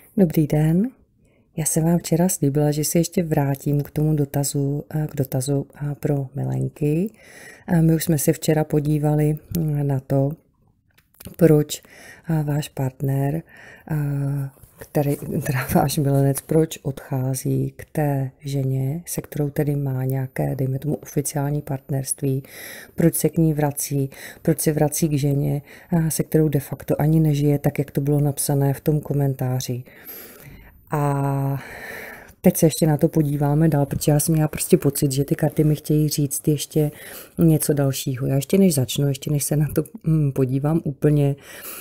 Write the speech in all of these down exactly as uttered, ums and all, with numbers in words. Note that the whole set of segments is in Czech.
Dobrý den. Já jsem vám včera slíbila, že se ještě vrátím k tomu dotazu, k dotazu pro milenky. My už jsme se včera podívali na to, proč váš partner, který, teda váš milenec, proč odchází k té ženě, se kterou tedy má nějaké, dejme tomu, oficiální partnerství, proč se k ní vrací, proč se vrací k ženě, se kterou de facto ani nežije, tak jak to bylo napsané v tom komentáři. A teď se ještě na to podíváme dál, protože já jsem měla prostě pocit, že ty karty mi chtějí říct ještě něco dalšího. Já ještě než začnu, ještě než se na to podívám úplně,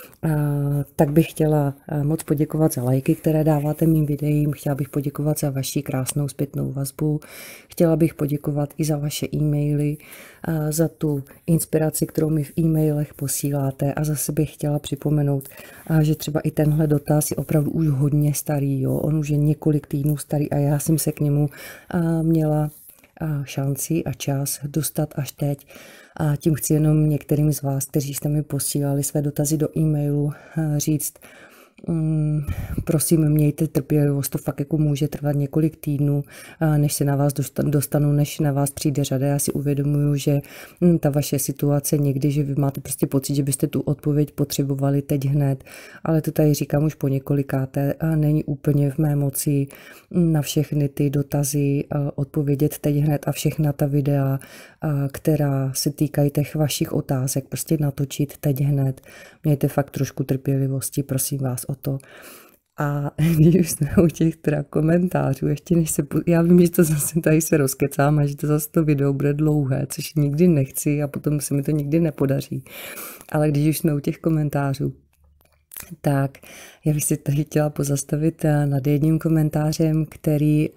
tak bych chtěla moc poděkovat za lajky, které dáváte mým videím, chtěla bych poděkovat za vaši krásnou zpětnou vazbu, chtěla bych poděkovat i za vaše e-maily, za tu inspiraci, kterou mi v e-mailech posíláte, a zase bych chtěla připomenout, že třeba i tenhle dotaz je opravdu už hodně starý, jo? On už je několik týdnů starý a já jsem se k němu měla šanci a čas dostat až teď. A tím chci jenom některým z vás, kteří jste mi posílali své dotazy do e-mailu, říct, Mm, prosím, mějte trpělivost, to fakt jako může trvat několik týdnů, než se na vás dostanu, než na vás přijde řada. Já si uvědomuju, že ta vaše situace někdy, že vy máte prostě pocit, že byste tu odpověď potřebovali teď hned, ale to tady říkám už po několikáté, není úplně v mé moci na všechny ty dotazy odpovědět teď hned a všechna ta videa, která se týkají těch vašich otázek, prostě natočit teď hned. Mějte fakt trošku trpělivosti, prosím vás o to. A když už jsme u těch teda komentářů, ještě než se... Já vím, že to zase tady se rozkecám a že to zase to video bude dlouhé, což nikdy nechci a potom se mi to nikdy nepodaří. Ale když už jsme u těch komentářů, tak já bych si tady chtěla pozastavit nad jedním komentářem, který...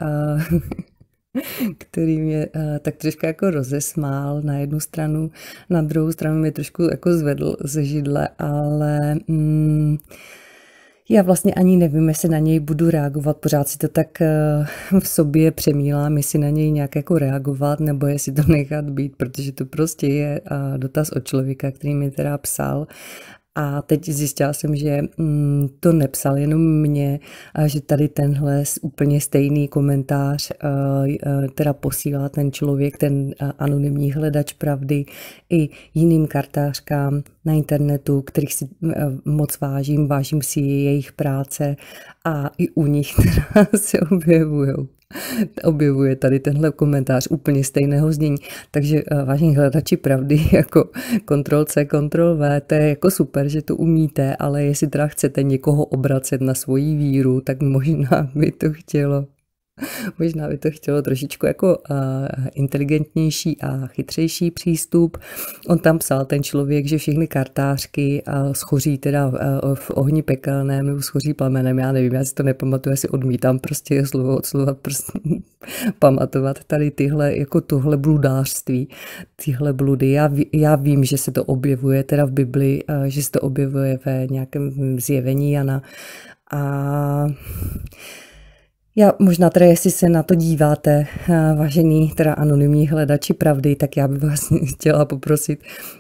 který mě uh, tak trošku jako rozesmál na jednu stranu, na druhou stranu mě trošku jako zvedl ze židle, ale mm, já vlastně ani nevím, jestli na něj budu reagovat, pořád si to tak uh, v sobě přemýlám, jestli na něj nějak jako reagovat, nebo jestli to nechat být, protože to prostě je uh, dotaz od člověka, který mi teda psal. A teď zjistila jsem, že to nepsal jenom mě, že tady tenhle úplně stejný komentář teda posílá ten člověk, ten anonymní hledač pravdy, i jiným kartářkám na internetu, kterých si moc vážím, vážím si jejich práce a i u nich teda se objevujou. Objevuje tady tenhle komentář úplně stejného znění. Takže vážení hledači pravdy, jako kontrol C, kontrol V, to je jako super, že to umíte, ale jestli teda chcete někoho obracet na svoji víru, tak možná by to chtělo Možná by to chtělo trošičku jako uh, inteligentnější a chytřejší přístup. On tam psal, ten člověk, že všechny kartářky uh, schoří teda uh, v ohni pekelném nebo schoří plamenem, já nevím, já si to nepamatuju, já si odmítám prostě slovo od slova prostě pamatovat tady tyhle, jako tohle bludářství, tyhle bludy. Já, ví, já vím, že se to objevuje teda v Bibli, uh, že se to objevuje ve nějakém zjevení Jana a já možná teda, jestli se na to díváte, vážený teda anonymní hledači pravdy, tak já bych vás chtěla poprosit,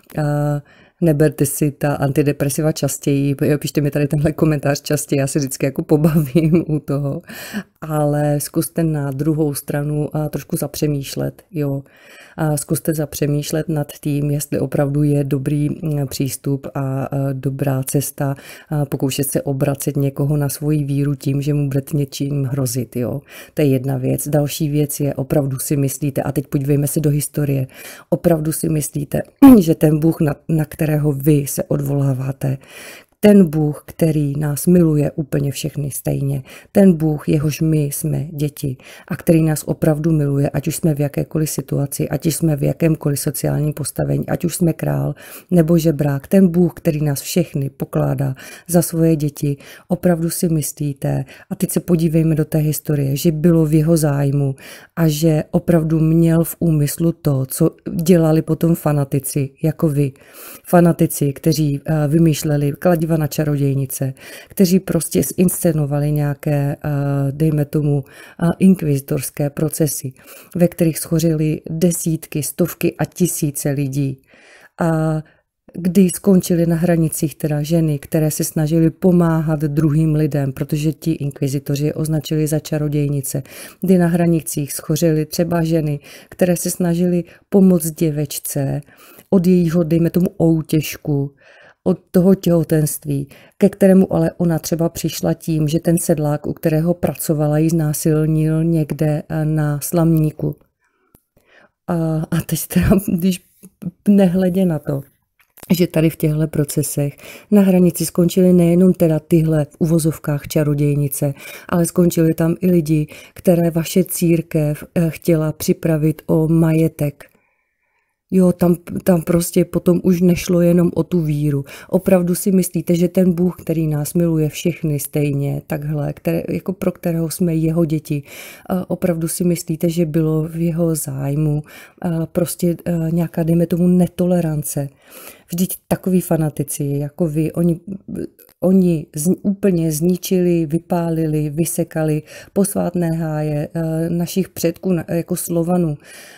neberte si ta antidepresiva častěji, píšte mi tady tenhle komentář častěji, já se vždycky jako pobavím u toho, ale zkuste na druhou stranu trošku zapřemýšlet, jo. A zkuste zapřemýšlet nad tím, jestli opravdu je dobrý přístup a dobrá cesta pokoušet se obracet někoho na svoji víru tím, že mu budete něčím hrozit, jo. To je jedna věc. Další věc je, opravdu si myslíte, a teď podívejme se do historie, opravdu si myslíte, že ten Bůh, na, na kterého vy se odvoláváte, ten Bůh, který nás miluje úplně všechny stejně, ten Bůh, jehož my jsme děti a který nás opravdu miluje, ať už jsme v jakékoliv situaci, ať už jsme v jakémkoliv sociálním postavení, ať už jsme král nebo žebrák, ten Bůh, který nás všechny pokládá za svoje děti, opravdu si myslíte, a teď se podívejme do té historie, že bylo v jeho zájmu a že opravdu měl v úmyslu to, co dělali potom fanatici, jako vy. Fanatici, kteří vymýšleli kladiva na čarodějnice, kteří prostě zinscenovali nějaké, dejme tomu, inkvizitorské procesy, ve kterých schořily desítky, stovky a tisíce lidí. A kdy skončily na hranicích teda ženy, které se snažily pomáhat druhým lidem, protože ti inkvizitoři je označili za čarodějnice, kdy na hranicích schořely třeba ženy, které se snažily pomoct děvečce od jejího, dejme tomu, outěžku, od toho těhotenství, ke kterému ale ona třeba přišla tím, že ten sedlák, u kterého pracovala, ji znásilnil někde na slamníku. A, a teď teda, když nehledě na to, že tady v těchto procesech na hranici skončily nejenom teda tyhle v uvozovkách čarodějnice, ale skončili tam i lidi, které vaše církev chtěla připravit o majetek. Jo, tam, tam prostě potom už nešlo jenom o tu víru. Opravdu si myslíte, že ten Bůh, který nás miluje všechny stejně, takhle, které, jako pro kterého jsme jeho děti, opravdu si myslíte, že bylo v jeho zájmu prostě nějaká, dejme tomu, netolerance. Vždyť takový fanatici jako vy, oni, oni z, úplně zničili, vypálili, vysekali posvátné háje našich předků jako Slovanů,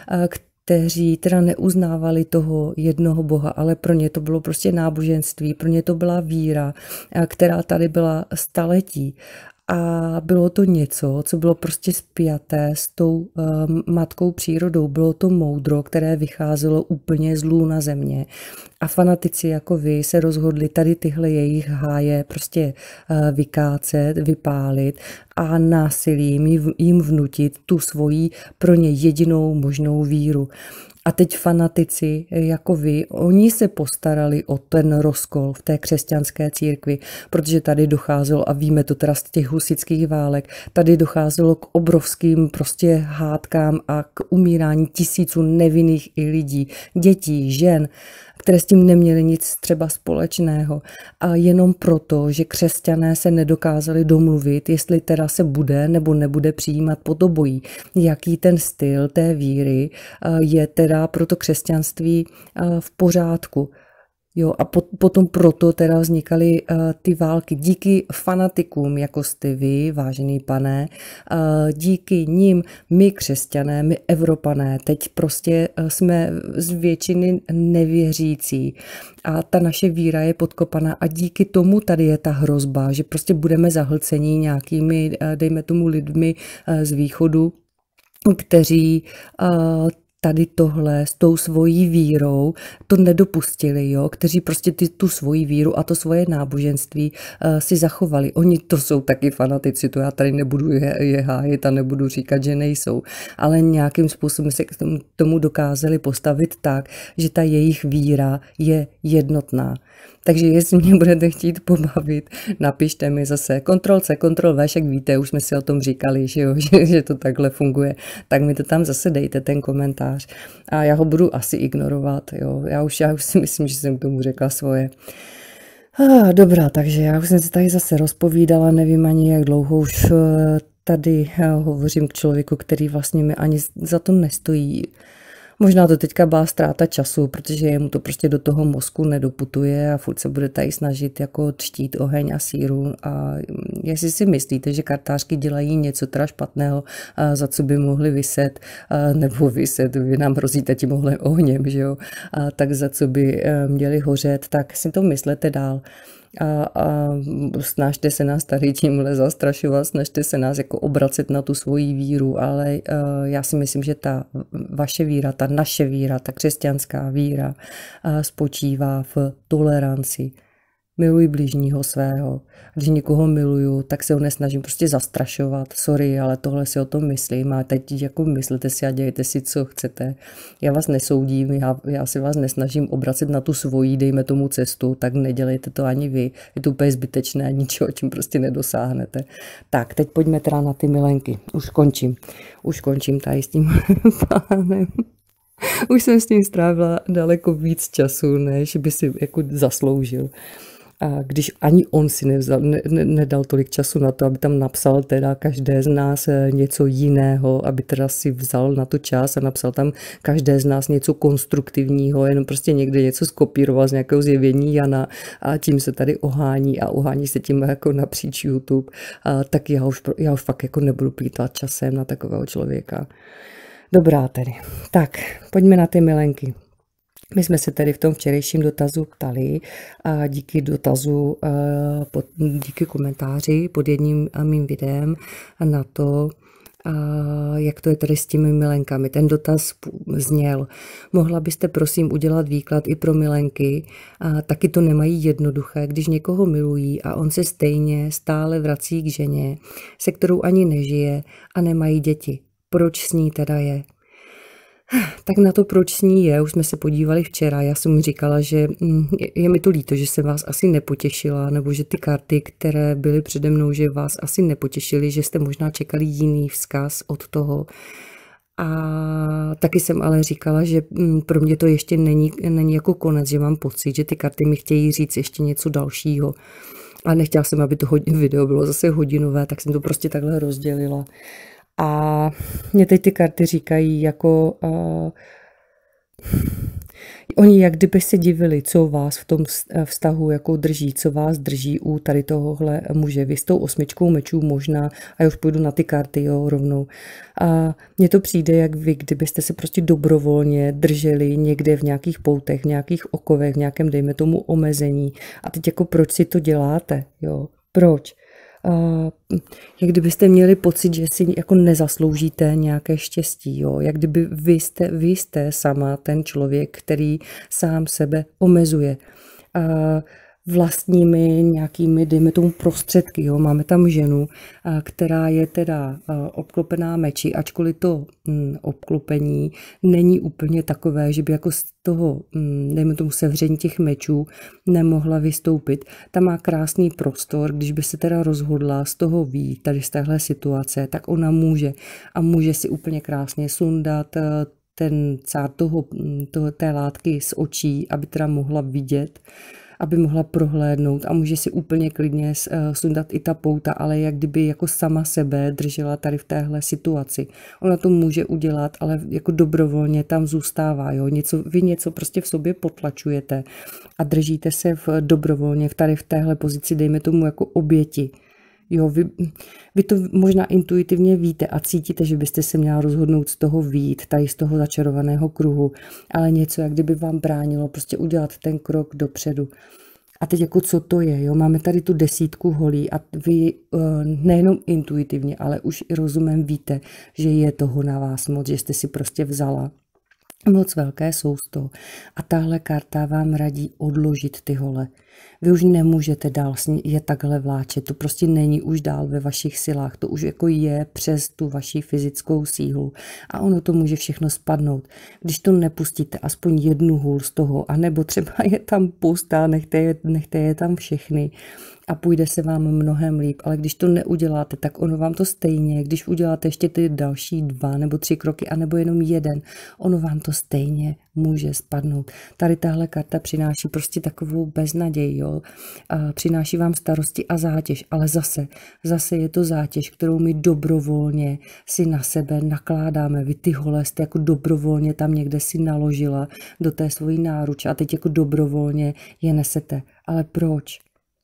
kteří teda neuznávali toho jednoho Boha, ale pro ně to bylo prostě náboženství, pro ně to byla víra, která tady byla staletí. A bylo to něco, co bylo prostě spjaté s tou uh, matkou přírodou. Bylo to moudro, které vycházelo úplně z lůna země. A fanatici jako vy se rozhodli tady tyhle jejich háje prostě uh, vykácet, vypálit a násilím jim vnutit tu svoji pro ně jedinou možnou víru. A teď fanatici jako vy, oni se postarali o ten rozkol v té křesťanské církvi, protože tady docházelo, a víme to teda z těch husitských válek, tady docházelo k obrovským prostě hádkám a k umírání tisíců nevinných i lidí, dětí, žen, které s tím neměly nic třeba společného. A jenom proto, že křesťané se nedokázali domluvit, jestli teda se bude nebo nebude přijímat podobojí, jaký ten styl té víry je teda pro to křesťanství v pořádku. Jo, a potom proto teda vznikaly uh, ty války. Díky fanatikům, jako jste vy, vážený pane, uh, díky nim my křesťané, my Evropané, teď prostě uh, jsme z většiny nevěřící a ta naše víra je podkopaná a díky tomu tady je ta hrozba, že prostě budeme zahlcení nějakými, uh, dejme tomu, lidmi uh, z východu, kteří uh, tady tohle s tou svojí vírou to nedopustili, jo? Kteří prostě ty, tu svoji víru a to svoje náboženství uh, si zachovali. Oni to jsou taky fanatici, to já tady nebudu je, je hájit a nebudu říkat, že nejsou, ale nějakým způsobem se k tomu, tomu dokázali postavit tak, že ta jejich víra je jednotná. Takže jestli mě budete chtít pobavit, napište mi zase kontrol C, kontrol V, jak víte, už jsme si o tom říkali, že, jo, že, že to takhle funguje, tak mi to tam zase dejte, ten komentář. A já ho budu asi ignorovat, jo. Já už, já už si myslím, že jsem k tomu řekla svoje. Ah, dobrá, takže já už jsem se tady zase rozpovídala, nevím ani jak dlouho už tady hovořím k člověku, který vlastně mi ani za to nestojí. Možná to teďka byla ztráta času, protože jemu to prostě do toho mozku nedoputuje a furt se bude tady snažit jako třtít oheň a síru. A jestli si myslíte, že kartářky dělají něco teda špatného, za co by mohli vyset, nebo vyset, vy nám hrozíte tím ohněm, že jo, a tak za co by měli hořet, tak si to myslete dál. A, a snažte se nás tady tímhle zastrašovat, snažte se nás jako obracet na tu svoji víru, ale uh, já si myslím, že ta vaše víra, ta naše víra, ta křesťanská víra uh, spočívá v toleranci. Miluji bližního svého. Když někoho miluju, tak se ho nesnažím prostě zastrašovat. Sorry, ale tohle si o tom myslím a teď jako myslete si a dějte si, co chcete. Já vás nesoudím, já, já si vás nesnažím obracet na tu svoji, dejme tomu cestu, tak nedělejte to ani vy. Je to úplně zbytečné, ničeho tím prostě nedosáhnete. Tak, teď pojďme teda na ty milenky. Už končím. Už končím tady s tím pánem. Už jsem s tím strávila daleko víc času, než by si jako zasloužil. A když ani on si nevzal, ne, ne, nedal tolik času na to, aby tam napsal teda každé z nás něco jiného, aby teda si vzal na to čas a napsal tam každé z nás něco konstruktivního, jenom prostě někde něco skopíroval z nějakého zjevení Jana a tím se tady ohání a ohání se tím jako napříč YouTube, a tak já už, já už fakt jako nebudu plýtvat časem na takového člověka. Dobrá tedy. Tak, pojďme na ty milenky. My jsme se tedy v tom včerejším dotazu ptali a díky dotazu, díky komentáři pod jedním mým videem na to, jak to je tady s těmi milenkami. Ten dotaz zněl, mohla byste prosím udělat výklad i pro milenky, a taky to nemají jednoduché, když někoho milují a on se stejně stále vrací k ženě, se kterou ani nežije a nemají děti. Proč s ní teda je? Tak na to, proč s ní je, už jsme se podívali včera. Já jsem mi říkala, že je mi to líto, že jsem vás asi nepotěšila, nebo že ty karty, které byly přede mnou, že vás asi nepotěšily, že jste možná čekali jiný vzkaz od toho. A taky jsem ale říkala, že pro mě to ještě není, není jako konec, že mám pocit, že ty karty mi chtějí říct ještě něco dalšího. A nechtěla jsem, aby to video bylo zase hodinové, tak jsem to prostě takhle rozdělila. A mě teď ty karty říkají jako, uh, oni jak kdyby se divili, co vás v tom vztahu jako drží, co vás drží u tady tohohle muže. Vy s tou osmičkou mečů možná, a já už půjdu na ty karty, jo, rovnou. A mně to přijde, jak vy, kdybyste se prostě dobrovolně drželi někde v nějakých poutech, v nějakých okovech, v nějakém, dejme tomu, omezení. A teď jako proč si to děláte, jo, proč? Uh, jak kdybyste měli pocit, že si jako nezasloužíte nějaké štěstí, jo? Jak kdyby vy jste, vy jste sama ten člověk, který sám sebe omezuje. Uh, vlastními nějakými, dejme tomu, prostředky. Jo? Máme tam ženu, která je teda obklopená meči, ačkoliv to mm, obklopení není úplně takové, že by jako z toho, mm, dejme tomu, sevření těch mečů nemohla vystoupit. Tam má krásný prostor, když by se teda rozhodla z toho vyjít, tady z téhle situace, tak ona může a může si úplně krásně sundat ten cár toho, toho, té látky z očí, aby teda mohla vidět, aby mohla prohlédnout a může si úplně klidně sundat i ta pouta, ale jak kdyby jako sama sebe držela tady v téhle situaci. Ona to může udělat, ale jako dobrovolně tam zůstává. Jo? Něco, vy něco prostě v sobě potlačujete a držíte se v, dobrovolně v tady v téhle pozici, dejme tomu jako oběti. Jo, vy, vy to možná intuitivně víte a cítíte, že byste se měla rozhodnout z toho vyjít, tady z toho začarovaného kruhu, ale něco, jak kdyby vám bránilo prostě udělat ten krok dopředu. A teď jako co to je, jo? Máme tady tu desítku holí a vy nejenom intuitivně, ale už i rozumem víte, že je toho na vás moc, že jste si prostě vzala moc velké sousto. A tahle karta vám radí odložit ty hole. Vy už nemůžete dál je takhle vláčet, to prostě není už dál ve vašich silách, to už jako je přes tu vaši fyzickou sílu a ono to může všechno spadnout. Když to nepustíte aspoň jednu hůl z toho, anebo třeba je tam pustá, nechte je, nechte je tam všechny a půjde se vám mnohem líp, ale když to neuděláte, tak ono vám to stejně, když uděláte ještě ty další dva nebo tři kroky, anebo jenom jeden, ono vám to stejně může spadnout. Tady tahle karta přináší prostě takovou beznaděj, jo. A přináší vám starosti a zátěž, ale zase, zase je to zátěž, kterou my dobrovolně si na sebe nakládáme. Vy ty hole jste jako dobrovolně tam někde si naložila do té svojí náruče a teď jako dobrovolně je nesete. Ale proč?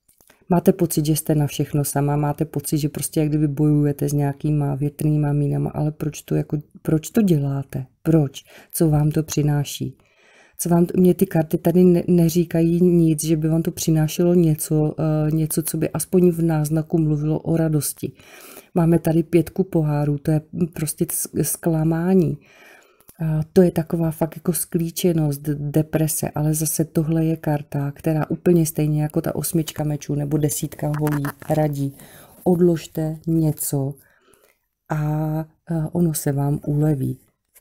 Máte pocit, že jste na všechno sama, máte pocit, že prostě jak kdyby bojujete s nějakýma větrnýma mínama, ale proč to, jako, proč to děláte? Proč? Co vám to přináší? Co vám to, mě ty karty tady ne, neříkají nic, že by vám to přinášelo něco, uh, něco, co by aspoň v náznaku mluvilo o radosti. Máme tady pětku pohárů, to je prostě zklamání. Uh, to je taková fakt jako sklíčenost, deprese, ale zase tohle je karta, která úplně stejně jako ta osmička mečů nebo desítka holí radí. Odložte něco a uh, ono se vám uleví.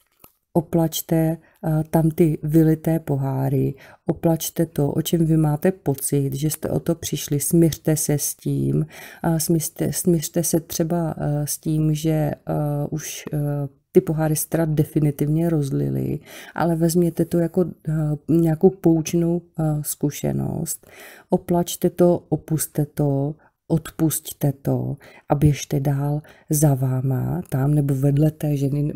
Oplačte uh, tam ty vylité poháry, oplačte to, o čem vy máte pocit, že jste o to přišli, smiřte se s tím, uh, smiřte, smiřte se třeba uh, s tím, že uh, už uh, ty poháry se teda definitivně rozlily, ale vezměte to jako uh, nějakou poučnou uh, zkušenost, oplačte to, opuste to, odpusťte to a běžte dál za váma, tam nebo vedle té ženy,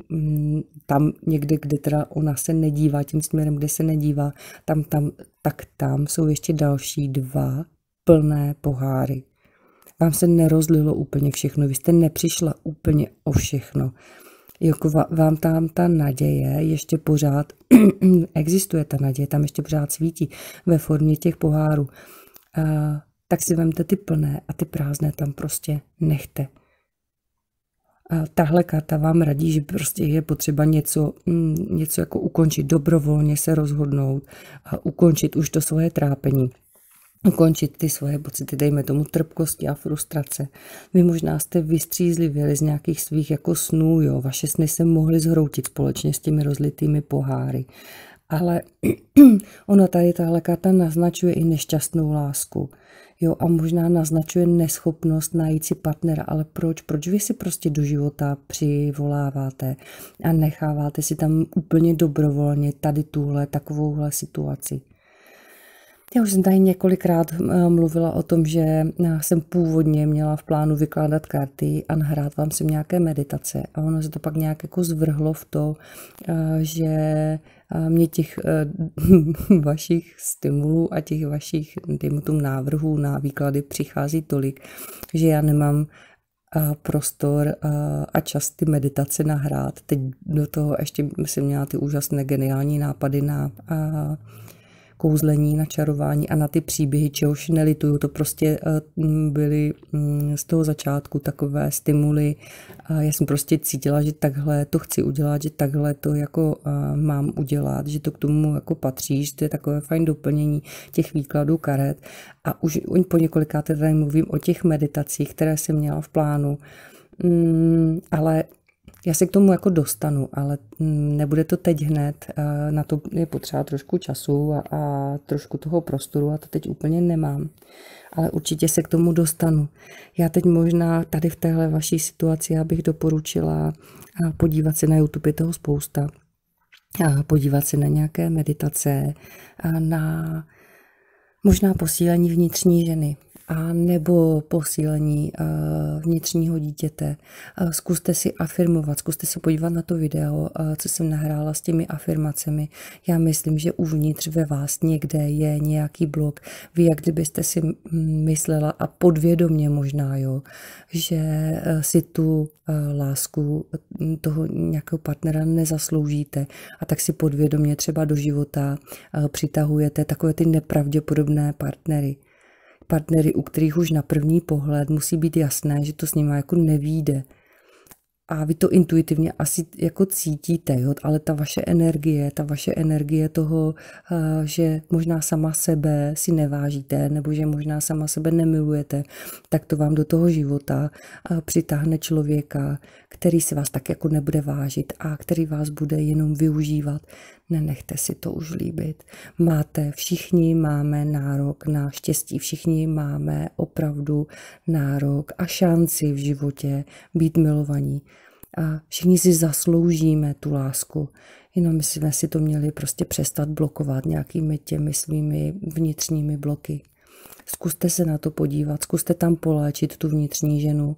tam někde, kde teda ona se nedívá, tím směrem, kde se nedívá, tam, tam, tak tam jsou ještě další dva plné poháry. Vám se nerozlilo úplně všechno, vy jste nepřišla úplně o všechno. jako vám tam ta naděje ještě pořád existuje, ta naděje tam ještě pořád svítí ve formě těch pohárů. A, tak si vemte ty plné a ty prázdné tam prostě nechte. A tahle karta vám radí, že prostě je potřeba něco, něco jako ukončit, dobrovolně se rozhodnout a ukončit už to svoje trápení. Ukončit ty svoje pocity, dejme tomu trpkosti a frustrace. Vy možná jste vystřízlivěli z nějakých svých jako snů, jo, vaše sny se mohly zhroutit společně s těmi rozlitými poháry. Ale ona tady tahle karta naznačuje i nešťastnou lásku. Jo, a možná naznačuje neschopnost najít si partnera, ale proč? Proč vy si prostě do života přivoláváte a necháváte si tam úplně dobrovolně tady tuhle takovouhle situaci? Já už jsem tady několikrát mluvila o tom, že jsem původně měla v plánu vykládat karty a nahrát vám sem nějaké meditace. A ono se to pak nějak jako zvrhlo v to, že mě těch vašich stimulů a těch vašich, dejme tomu, návrhů na výklady přichází tolik, že já nemám prostor a čas ty meditace nahrát. Teď do toho ještě jsem měla ty úžasné geniální nápady na kouzlení, na čarování a na ty příběhy, čehož nelituju. To prostě byly z toho začátku takové stimuly. Já jsem prostě cítila, že takhle to chci udělat, že takhle to jako mám udělat, že to k tomu jako patří, že to je takové fajn doplnění těch výkladů karet. A už po několikáté tady mluvím o těch meditacích, které jsem měla v plánu. Ale já se k tomu jako dostanu, ale nebude to teď hned, na to je potřeba trošku času a, a trošku toho prostoru a to teď úplně nemám. Ale určitě se k tomu dostanu. Já teď možná tady v téhle vaší situaci bych doporučila podívat se na YouTube, je toho spousta. Podívat se na nějaké meditace, na možná posílení vnitřní ženy. A nebo posílení uh, vnitřního dítěte. Uh, zkuste si afirmovat, zkuste se podívat na to video, uh, co jsem nahrála s těmi afirmacemi. Já myslím, že uvnitř ve vás někde je nějaký blok. Vy jak kdybyste si myslela a podvědomě možná, jo, že uh, si tu uh, lásku toho nějakého partnera nezasloužíte a tak si podvědomě třeba do života uh, přitahujete takové ty nepravděpodobné partnery. Partnery, u kterých už na první pohled musí být jasné, že to s nimi jako nevyjde. A vy to intuitivně asi jako cítíte, jo? Ale ta vaše energie, ta vaše energie toho, že možná sama sebe si nevážíte, nebo že možná sama sebe nemilujete, tak to vám do toho života přitáhne člověka, který si vás tak jako nebude vážit a který vás bude jenom využívat. Nenechte si to už líbit. Máte, všichni máme nárok na štěstí, všichni máme opravdu nárok a šanci v životě být milovaní. A všichni si zasloužíme tu lásku. Jenom my jsme si to měli prostě přestat blokovat nějakými těmi svými vnitřními bloky. Zkuste se na to podívat, zkuste tam poléčit tu vnitřní ženu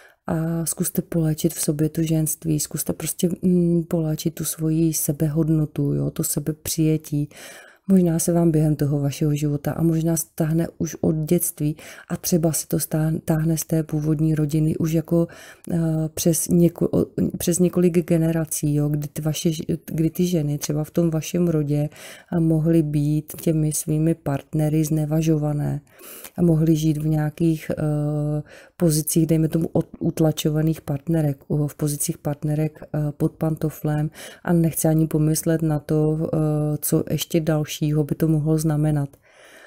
a zkuste poléčit v sobě to ženství, zkuste prostě mm, poléčit tu svoji sebehodnotu, jo, to sebepřijetí. Možná se vám během toho vašeho života a možná stáhne už od dětství a třeba se to táhne z té původní rodiny už jako uh, přes, něko, přes několik generací, jo, kdy, ty vaše, kdy ty ženy třeba v tom vašem rodě mohly být těmi svými partnery znevažované a mohly žít v nějakých uh, pozicích, dejme tomu utlačovaných partnerek, v pozicích partnerek uh, pod pantoflem a nechci ani pomyslet na to, uh, co ještě další by to mohlo znamenat.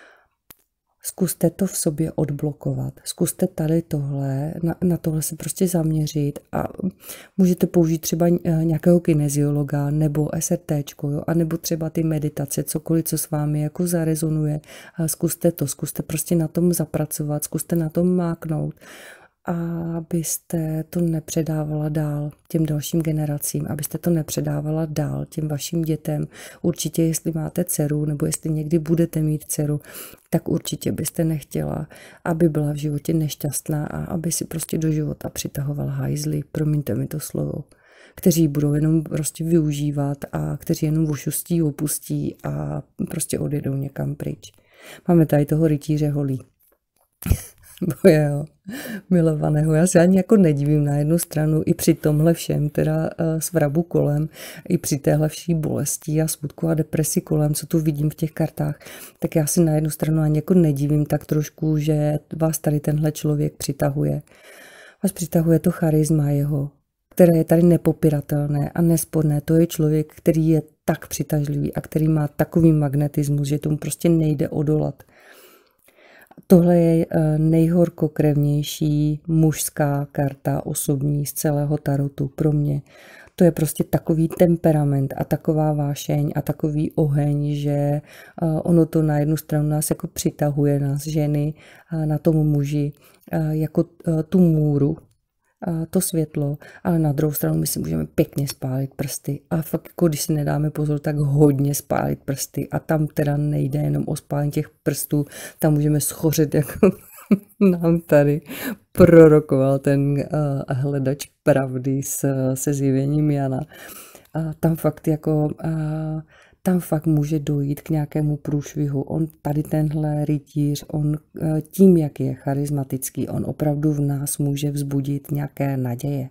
Zkuste to v sobě odblokovat. Zkuste tady tohle, na, na tohle se prostě zaměřit a můžete použít třeba nějakého kineziologa nebo es er téčko, jo, a nebo třeba ty meditace, cokoliv, co s vámi jako zarezonuje. Zkuste to, zkuste prostě na tom zapracovat, zkuste na tom máknout, abyste to nepředávala dál těm dalším generacím, abyste to nepředávala dál těm vašim dětem. Určitě, jestli máte dceru, nebo jestli někdy budete mít dceru, tak určitě byste nechtěla, aby byla v životě nešťastná a aby si prostě do života přitahovala hajzly, promiňte mi to slovo, kteří budou jenom prostě využívat a kteří jenom ošustí, opustí a prostě odjedou někam pryč. Máme tady toho rytíře holí. Mojeho milovaného. Já se ani jako nedivím na jednu stranu i při tomhle všem, teda svrabu kolem, i při téhle vší bolesti a smutku a depresi kolem, co tu vidím v těch kartách, tak já si na jednu stranu ani jako nedivím tak trošku, že vás tady tenhle člověk přitahuje. Vás přitahuje to charisma jeho, které je tady nepopiratelné a nesporné. To je člověk, který je tak přitažlivý a který má takový magnetismus, že tomu prostě nejde odolat. Tohle je nejhorkokrevnější mužská karta osobní z celého tarotu pro mě. To je prostě takový temperament a taková vášeň a takový oheň, že ono to na jednu stranu nás jako přitahuje, nás ženy, na tomu muži, jako tu můru, to světlo, ale na druhou stranu my si můžeme pěkně spálit prsty a fakt jako když si nedáme pozor, tak hodně spálit prsty a tam teda nejde jenom o spálení těch prstů, tam můžeme schořet, jako nám tady prorokoval ten uh, hledač pravdy s, se zjevením Jana. A tam fakt jako uh, tam fakt může dojít k nějakému průšvihu. On tady tenhle rytíř, on tím, jak je charismatický, on opravdu v nás může vzbudit nějaké naděje.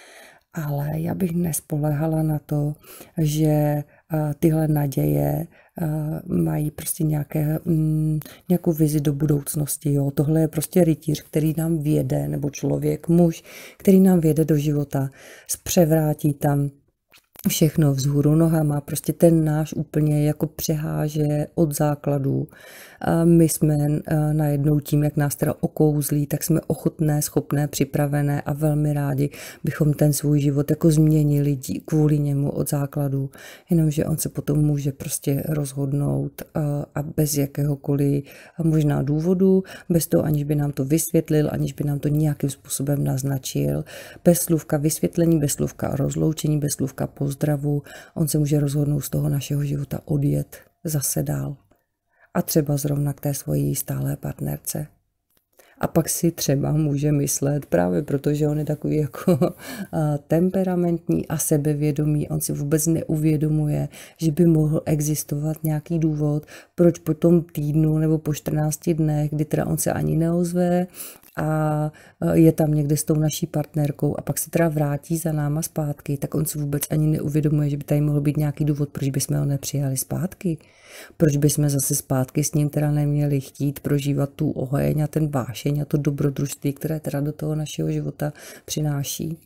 Ale já bych nespoléhala na to, že tyhle naděje mají prostě nějaké, nějakou vizi do budoucnosti. Jo? Tohle je prostě rytíř, který nám vjede, nebo člověk, muž, který nám vjede do života, zpřevrátí tam všechno vzhůru nohama, prostě ten náš úplně jako přeháže od základů. A my jsme najednou tím, jak nás teda okouzlí, tak jsme ochotné, schopné, připravené a velmi rádi bychom ten svůj život jako změnili kvůli němu od základů. Jenomže on se potom může prostě rozhodnout a bez jakéhokoliv možná důvodu, bez toho, aniž by nám to vysvětlil, aniž by nám to nějakým způsobem naznačil, bez slůvka vysvětlení, bez slůvka rozloučení, bez slůvka pozdravu, on se může rozhodnout z toho našeho života odjet zase dál. A třeba zrovna k té svojí stálé partnerce. A pak si třeba může myslet, právě protože on je takový jako temperamentní a sebevědomý, on si vůbec neuvědomuje, že by mohl existovat nějaký důvod, proč po tom týdnu nebo po čtrnácti dnech, kdy teda on se ani neozve a je tam někde s tou naší partnerkou a pak se teda vrátí za náma zpátky, tak on si vůbec ani neuvědomuje, že by tady mohl být nějaký důvod, proč bychom ho nepřijali zpátky. Proč bychom zase zpátky s ním teda neměli chtít prožívat tu oheň a ten vášeň a to dobrodružství, které teda do toho našeho života přináší.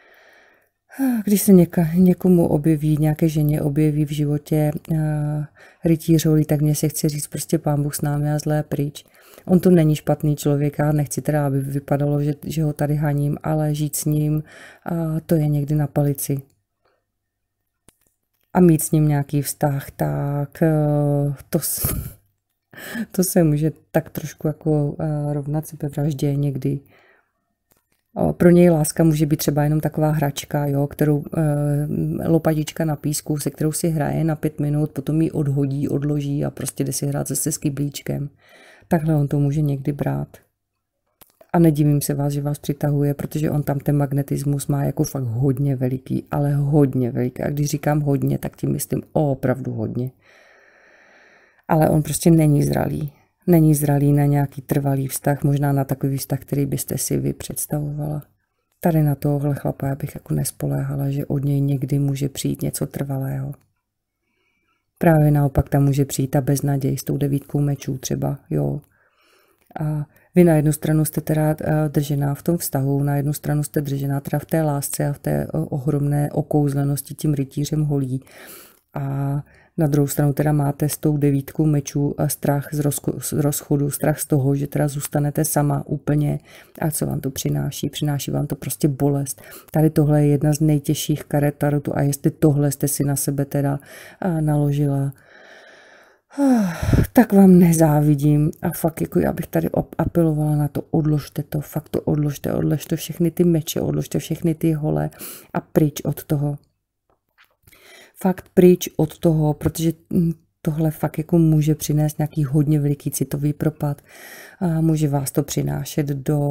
Když se něka, někomu objeví, nějaké ženě objeví v životě uh, rytíř holí, tak mě se chce říct prostě Pán Bůh s námi a zlé pryč. On to není špatný člověk a nechci teda, aby vypadalo, že, že ho tady haním, ale žít s ním, uh, to je někdy na palici. A mít s ním nějaký vztah, tak uh, to, to se může tak trošku jako uh, rovnat sebevraždě někdy. Pro něj láska může být třeba jenom taková hračka, jo, kterou e, lopatička na písku, se kterou si hraje na pět minut, potom ji odhodí, odloží a prostě jde si hrát zase s kyblíčkem. Takhle on to může někdy brát. A nedivím se vás, že vás přitahuje, protože on tam ten magnetismus má jako fakt hodně veliký, ale hodně veliký. A když říkám hodně, tak tím myslím opravdu hodně. Ale on prostě není zralý. Není zralý na nějaký trvalý vztah, možná na takový vztah, který byste si vy představovala. Tady na tohle chlapa já bych jako nespoléhala, že od něj někdy může přijít něco trvalého. Právě naopak tam může přijít ta beznaděj s tou devítkou mečů třeba, jo. A vy na jednu stranu jste teda držená v tom vztahu, na jednu stranu jste držená teda v té lásce a v té ohromné okouzlenosti tím rytířem holí. A na druhou stranu teda máte s tou devítkou mečů strach z, rozko, z rozchodu, strach z toho, že teda zůstanete sama úplně. A co vám to přináší? Přináší vám to prostě bolest. Tady tohle je jedna z nejtěžších karet tarotu a jestli tohle jste si na sebe teda naložila, tak vám nezávidím. A fakt jako já bych tady apelovala na to, odložte to, fakt to odložte, odložte všechny ty meče, odložte všechny ty hole a pryč od toho. Fakt pryč od toho, protože tohle fakt jako může přinést nějaký hodně veliký citový propad. A může vás to přinášet do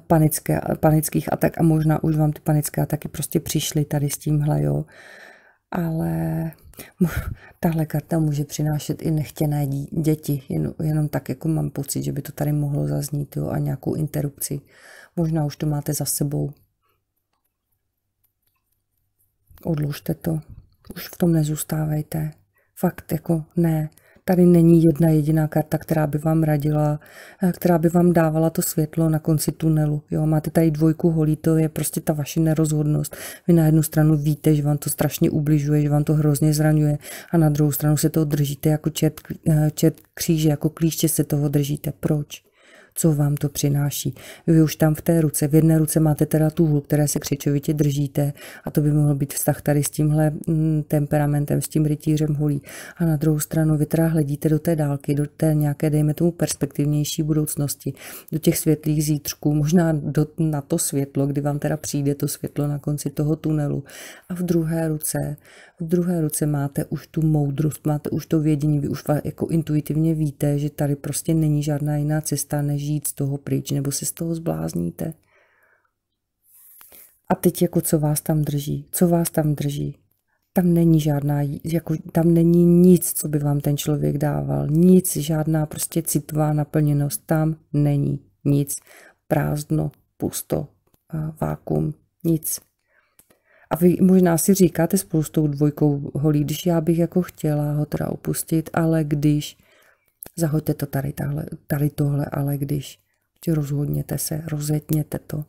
panické, panických atak a možná už vám ty panické ataky prostě přišly tady s tímhle, jo. ale tahle karta může přinášet i nechtěné děti, jen, jenom tak, jako mám pocit, že by to tady mohlo zaznít, jo, a nějakou interrupci. Možná už to máte za sebou. Odložte to. Už v tom nezůstávejte. Fakt jako ne. Tady není jedna jediná karta, která by vám radila, která by vám dávala to světlo na konci tunelu. Jo, máte tady dvojku holí, to je prostě ta vaše nerozhodnost. Vy na jednu stranu víte, že vám to strašně ubližuje, že vám to hrozně zraňuje, a na druhou stranu se toho držíte jako čert, čert kříže, jako klíště se toho držíte. Proč? Co vám to přináší? Vy už tam v té ruce, v jedné ruce máte teda tu hůl, které se křičovitě držíte, a to by mohl být vztah tady s tímhle mm, temperamentem, s tím rytířem holí. A na druhou stranu vy teda hledíte do té dálky, do té nějaké, dejme tomu, perspektivnější budoucnosti, do těch světlých zítřků, možná do, na to světlo, kdy vám teda přijde to světlo na konci toho tunelu. A v druhé ruce, v druhé ruce máte už tu moudrost, máte už to vědění, vy už jako intuitivně víte, že tady prostě není žádná jiná cesta, než jít z toho pryč, nebo se z toho zblázníte. A teď jako co vás tam drží? Co vás tam drží? Tam není žádná, jako tam není nic, co by vám ten člověk dával. Nic, žádná prostě citová naplněnost. Tam není nic. Prázdno, pusto, vákuum, nic. A vy možná si říkáte spolu s tou dvojkou holí, když já bych jako chtěla ho teda opustit, ale když, zahoďte to tady, tahle, tady tohle, ale když, rozhodněte se, rozjetněte to.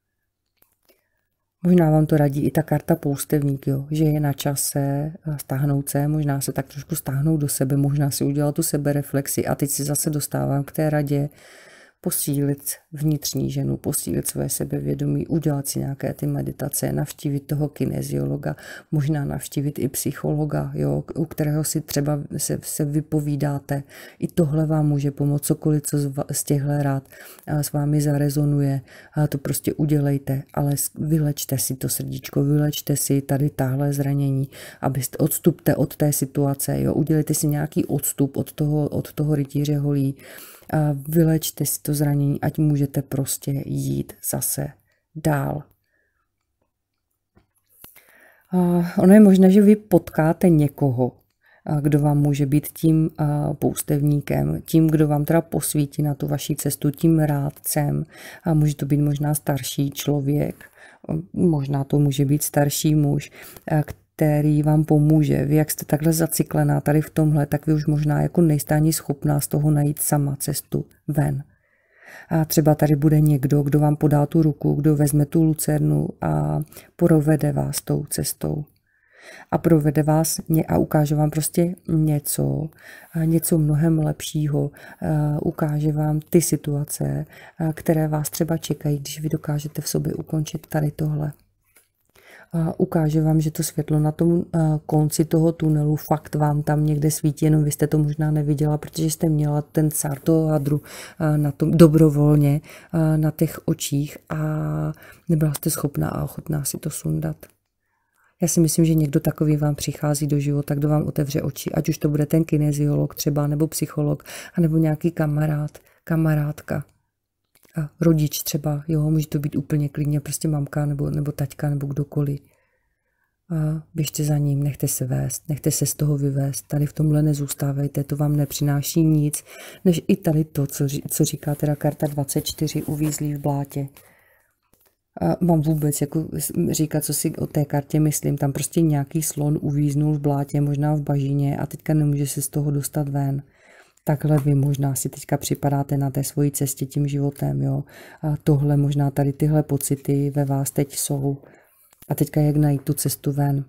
Možná vám to radí i ta karta poustevník, jo, že je na čase stáhnout se, možná se tak trošku stáhnout do sebe, možná si udělat tu sebereflexi, a teď si zase dostávám k té radě, posílit vnitřní ženu, posílit své sebevědomí, udělat si nějaké ty meditace, navštívit toho kineziologa, možná navštívit i psychologa, jo, u kterého si třeba se, se vypovídáte. I tohle vám může pomoct, cokoliv, co z, z těchto rád s vámi zarezonuje, a to prostě udělejte, ale vylečte si to srdíčko, vylečte si tady tahle zranění, abyste odstupte od té situace, jo, udělejte si nějaký odstup od toho, od toho rytíře holí, a vylečte si to zranění, ať můžete prostě jít zase dál. A ono je možné, že vy potkáte někoho, kdo vám může být tím poustevníkem, tím, kdo vám teda posvítí na tu vaši cestu, tím rádcem. A může to být možná starší člověk, možná to může být starší muž, který vám pomůže. Vy, jak jste takhle zacyklená tady v tomhle, tak vy už možná jako nejste ani schopná z toho najít sama cestu ven. A třeba tady bude někdo, kdo vám podá tu ruku, kdo vezme tu lucernu a provede vás tou cestou. A provede vás a ukáže vám prostě něco, něco mnohem lepšího. Ukáže vám ty situace, které vás třeba čekají, když vy dokážete v sobě ukončit tady tohle. Ukáže vám, že to světlo na tom konci toho tunelu fakt vám tam někde svítí, jenom vy jste to možná neviděla, protože jste měla ten cár toho hadru na tom dobrovolně na těch očích a nebyla jste schopná a ochotná si to sundat. Já si myslím, že někdo takový vám přichází do života, kdo vám otevře oči, ať už to bude ten kineziolog třeba, nebo psycholog, anebo nějaký kamarád, kamarádka. A rodič třeba, jo, může to být úplně klidně, prostě mamka nebo, nebo taťka nebo kdokoliv. A běžte za ním, nechte se vést, nechte se z toho vyvést, tady v tomhle nezůstávejte, to vám nepřináší nic, než i tady to, co, co říká teda karta dvacet čtyři, uvízlí v blátě. A mám vůbec jako říkat, co si o té kartě myslím, tam prostě nějaký slon uvíznul v blátě, možná v bažině a teďka nemůže se z toho dostat ven. Takhle vy možná si teďka připadáte na té svojí cestě tím životem, jo. A tohle možná tady tyhle pocity ve vás teď jsou. A teďka jak najít tu cestu ven?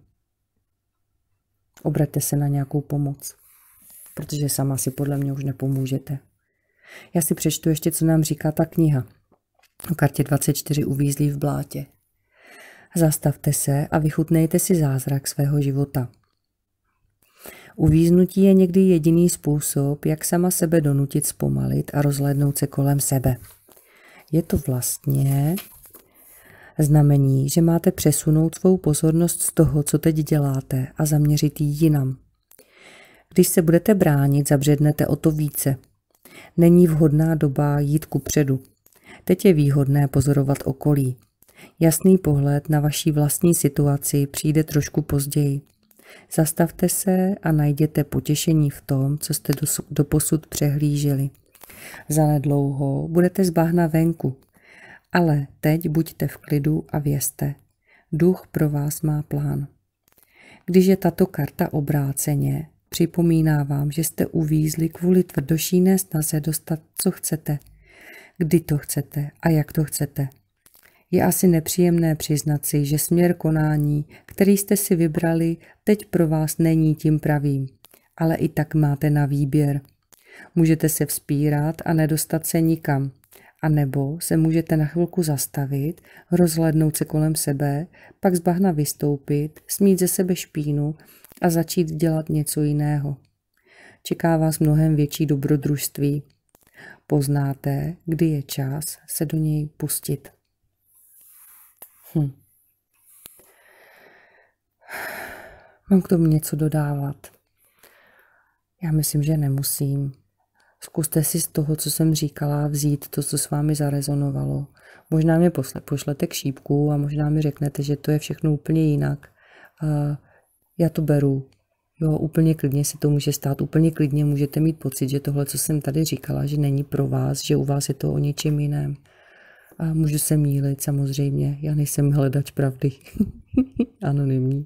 Obraťte se na nějakou pomoc, protože sama si podle mě už nepomůžete. Já si přečtu ještě, co nám říká ta kniha. O kartě dvacet čtyři uvízlí v blátě. Zastavte se a vychutnejte si zázrak svého života. Uvíznutí je někdy jediný způsob, jak sama sebe donutit zpomalit a rozhlédnout se kolem sebe. Je to vlastně znamení, že máte přesunout svou pozornost z toho, co teď děláte, a zaměřit ji jinam. Když se budete bránit, zabřednete o to více. Není vhodná doba jít kupředu. Teď je výhodné pozorovat okolí. Jasný pohled na vaší vlastní situaci přijde trošku později. Zastavte se a najděte potěšení v tom, co jste doposud přehlíželi. Zanedlouho budete z bahna venku, ale teď buďte v klidu a vězte. Duch pro vás má plán. Když je tato karta obráceně, připomíná vám, že jste uvízli kvůli tvrdošíné snaze dostat, co chcete, kdy to chcete a jak to chcete. Je asi nepříjemné přiznat si, že směr konání, který jste si vybrali, teď pro vás není tím pravým, ale i tak máte na výběr. Můžete se vzpírat a nedostat se nikam, a nebo se můžete na chvilku zastavit, rozhlédnout se kolem sebe, pak z bahna vystoupit, smít ze sebe špínu a začít dělat něco jiného. Čeká vás mnohem větší dobrodružství. Poznáte, kdy je čas se do něj pustit. Hm. Mám k tomu něco dodávat? Já myslím, že nemusím. Zkuste si z toho, co jsem říkala, vzít to, co s vámi zarezonovalo. Možná mě pošlete k šípku a možná mi řeknete, že to je všechno úplně jinak. A já to beru. Jo, úplně klidně se to může stát. Úplně klidně můžete mít pocit, že tohle, co jsem tady říkala, že není pro vás, že u vás je to o něčem jiném. A můžu se mýlit, samozřejmě. Já nejsem hledač pravdy. Anonymní.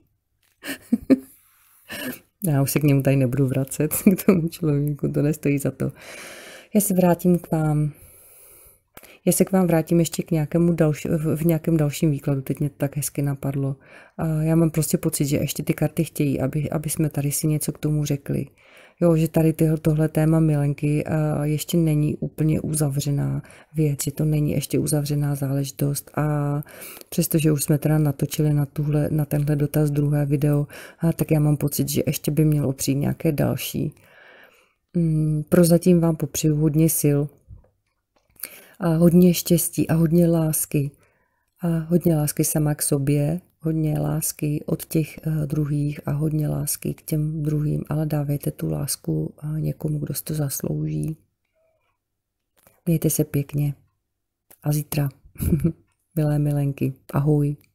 Já už se k němu tady nebudu vracet, k tomu člověku, to nestojí za to. Já se vrátím k vám. Já se k vám vrátím ještě k nějakému další, v nějakém dalším výkladu, teď mě to tak hezky napadlo. A já mám prostě pocit, že ještě ty karty chtějí, aby, aby jsme tady si něco k tomu řekli. Jo, že tady tyhle, tohle téma milenky a ještě není úplně uzavřená věc, že to není ještě uzavřená záležitost a přestože už jsme teda natočili na, tuhle, na tenhle dotaz druhé video, a tak já mám pocit, že ještě by mělo přijít nějaké další. Hmm, prozatím vám popřeju hodně sil a hodně štěstí a hodně lásky a hodně lásky sama k sobě, hodně lásky od těch uh, druhých a hodně lásky k těm druhým, ale dávejte tu lásku uh, někomu, kdo si to zaslouží. Mějte se pěkně a zítra, milé milenky, ahoj.